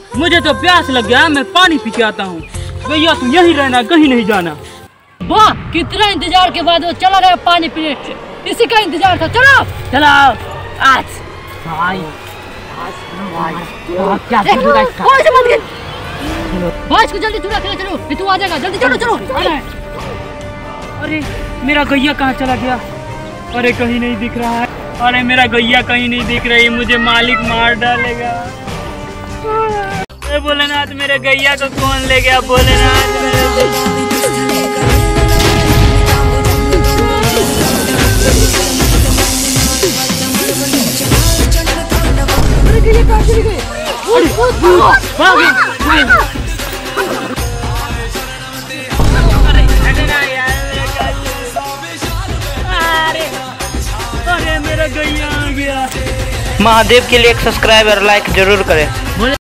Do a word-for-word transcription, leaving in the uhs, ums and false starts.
मुझे तो प्यास लग गया, मैं पानी पी के आता हूँ। भैया तुम यहीं रहना, कहीं नहीं जाना। वाह, कितना इंतजार के बाद वो चला गया पानी पीने। इसी का इंतजार था। चलो चलो आज भाई क्या बाइस को जल्दी चुरा के चलो, फिर तू आ जाएगा। जल्दी चलो चलो। अरे मेरा गैया कहाँ चला गया? अरे कहीं नहीं दिख रहा है। अरे मेरा गैया कहीं नहीं दिख रही, मुझे मालिक मार डालेगा। अरे भोलेनाथ, मेरे गैया को कौन ले गया? भोलेनाथ महादेव के लिए एक सब्सक्राइब और लाइक जरूर करें।